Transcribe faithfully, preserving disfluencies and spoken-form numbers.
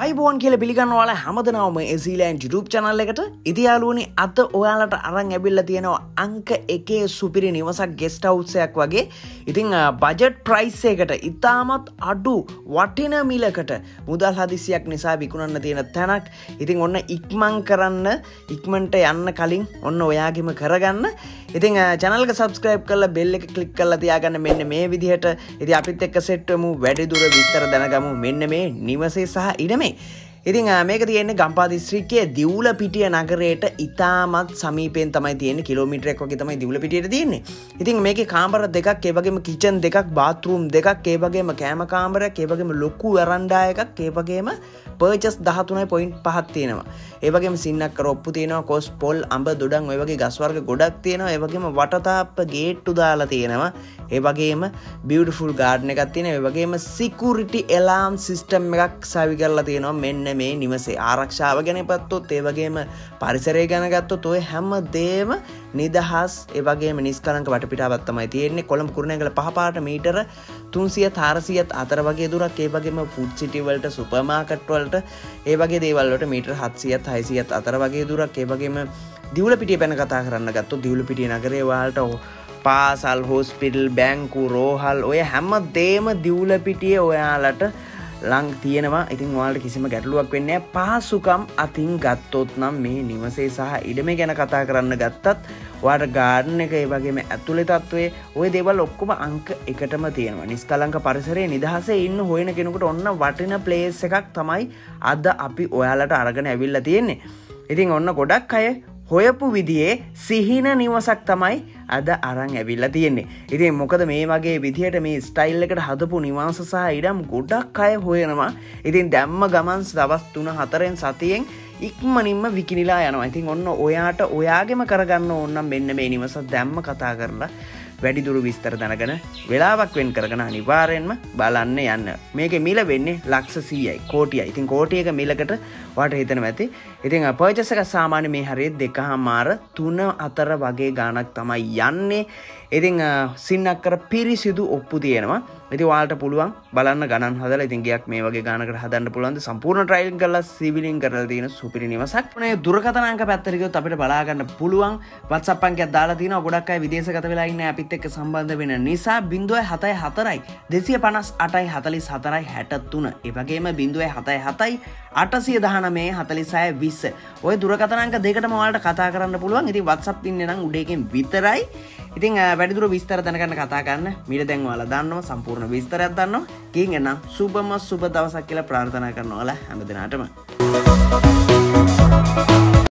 අයිබෝන් කියලා පිළිගන්නවා ඔයාලා හැමදෙනාම මේ සීලෑන්ඩ් YouTube channel එකට. ඉතින් යාළුවනි අද ඔයාලට අරන් ඇවිල්ලා තියෙනවා අංක එකේ සුපිරි නිවසක් guest house එකක් වගේ. ඉතින් budget price එකට ඉතාමත් අඩු වටින මිලකට මුදල් හදිසියක් නිසා විකුණන්න තියෙන තැනක්. ඉතින් ඔන්න ඉක්මන් කරන්න ඉක්මනට යන්න කලින් ඔන්න ඔයාගෙම කරගන්න. ඉතින් channel එක subscribe කරලා bell එක click කරලා තියාගන්න මෙන්න මේ විදිහට. ඉතින් අපිත් එක්ක set වෙමු වැඩි දුර විස්තර දැනගමු මෙන්න මේ නිවසේ සහ ඉඩමේ. ඉතින් මේක තියෙන්නේ ගම්පහ දිස්ත්‍රික්කයේ දිවුලපිටිය නගරයට ඉතාමත් සමීපයෙන් තමයි තියෙන්නේ. කිලෝමීටර් එකක් වගේ තමයි දිවුලපිටියට තියෙන්නේ. ඉතින් මේකේ කාමර දෙකක්, ඒ වගේම කිචන් දෙකක්, බාත්රූම් දෙකක්, ඒ වගේම කෑම කාමරයක්, ඒ වගේම ලොකු වරන්ඩා එකක්, ඒ වගේම පර්චස් දහතුනයි පොයින්ට් පහක් තියෙනවා. ඒ වගේම සින්නක් රොප්පු තියෙනවා, කොස් පොල් අඹ දොඩම් ඔය වගේ ගස් වර්ග ගොඩක් තියෙනවා. ඒ වගේම වටතාප්ප ගේට්ටු දාලා තියෙනවා. ඒ වගේම beautiful garden එකක් තියෙනවා. ඒ වගේම security alarm system එකක් සවි කරලා තියෙනවා. මෙන්න මේ නිවසේ ආරක්ෂාව ගැන ගත්තොත්, ඒ වගේම පරිසරය ගැන ගත්තොත් ඔය හැම දෙයක්ම නිදහස්, ඒ වගේම නිස්කලංක වටපිටාවක් තමයි තියෙන්නේ. කොළඹ කුරුණෑගල පහ පාට මීටර තුන්සිය හාරසියත් අතර වගේ දුරක්, ඒ වගේම ෆුඩ් සිටි වලට, සුපර් මාකට් වලට, ඒ වගේ දේවල් වලට මීටර හත්සියත් හයසියත් අතර වගේ දුරක්. ඒ වගේම දිවුලපිටිය පැන කතා කරන්න ගත්තොත් දිවුලපිටිය නගරේ වලට පාසල්, හොස්පිටල්, බැංකු, රෝහල් ඔය හැම දෙයක්ම දිවුලපිටියේ ඔයාලට ලං තියෙනවා. ඉතින් ඔයාලට කිසිම ගැටලුවක් වෙන්නේ නැහැ. පහසුකම් අතින් ගත්තොත් නම් මේ නිවසේ සහ ඉඩමේ ගැන කතා කරන්න ගත්තත් ඔයාලට ගාඩන් එක, ඒ වගේම ඇතුළේ තත්ත්වයේ ওই දේවල් ඔක්කොම අංක එකටම තියෙනවා. නිස්කලංක පරිසරයේ නිදහසේ ඉන්න හොයන කෙනෙකුට ඔන්න වටින ප්ලේස් එකක් තමයි අද අපි ඔයාලට අරගෙන ඇවිල්ලා තියෙන්නේ. ඉතින් ඔන්න ගොඩක් අය හොයපු විදිහේ සිහින නිවසක් තමයි අද අරන් ඇවිල්ලා තියෙන්නේ. ඉතින් මොකද මේ වගේ විදිහට මේ ස්ටයිල් එකට හදපු නිවාස සහ ඉඩම් ගොඩක් අය හොයනවා. ඉතින් දැම්ම ගමන් දවස් තුන හතරෙන් සතියෙන් ඉක්මනින්ම විකිනිලා යනවා. ඉතින් ඔන්න ඔයාට ඔයාගෙම කරගන්න ඕන නම් මෙන්න මේ නිවස දැම්ම කතා කරලා වැඩිදුර විස්තර දැනගෙන වෙලාවක් වෙන් කරගෙන අනිවාර්යෙන්ම බලන්න යන්න. මේකේ මිල වෙන්නේ ලක්ෂ සීයයි, කෝටියයි. ඉතින් කෝටියක මිලකට ඔයාලට හිතෙනවා ඇති. ඉතින් පර්චේස් එක සාමාන්‍ය මේ හරියට දෙකමාර තුන අතර වගේ ගාණක් තමයි යන්නේ. ඉතින් සින්නක් කර පිරිසිදු ඔප්පු තියෙනවා. ඉතින් ඔයාලට පුළුවන් බලන්න ගණන් හදලා ඉතින් ගියක් මේ වගේ ගානකට හදන්න පුළුවන්. සම්පූර්ණ ට්‍රයිල් කරලා සිවිලින් කරලා තියෙන සුපිරි නිවසක්. මේ දුරකථන අංක පැත්තට ගියොත් අපිට බලා ගන්න පුළුවන්. WhatsApp අංකයක් දාලා තිනවා. ගොඩක් අය විදේශගත වෙලා ඉන්නේ අපිත් එක්ක සම්බන්ධ වෙන නිසා zero seven four දෙසිය පනස් අටයි හතලිස් හතරයි හැට තුන. ඒ වගේම zero seven seven අටයි අටසිය දහනවය හතලිස් හය විස්ස. ඔය දුරකථන අංක දෙකටම ඔයාලට කතා කරන්න පුළුවන්. ඉතින් WhatsApp ඉන්නේ නම් උඩ එකෙන් විතරයි. ඉතින් වැඩිදුර විස්තර දැනගන්න කතා කරන්න. මීට දැන් ඔයාලා දන්නවා සම්පූර්ණ විස්තරයක් දන්නවා. කින් එන්න සුබම සුබ දවසක් කියලා ප්‍රාර්ථනා කරනවා ඔයාලා හැමදෙනාටම.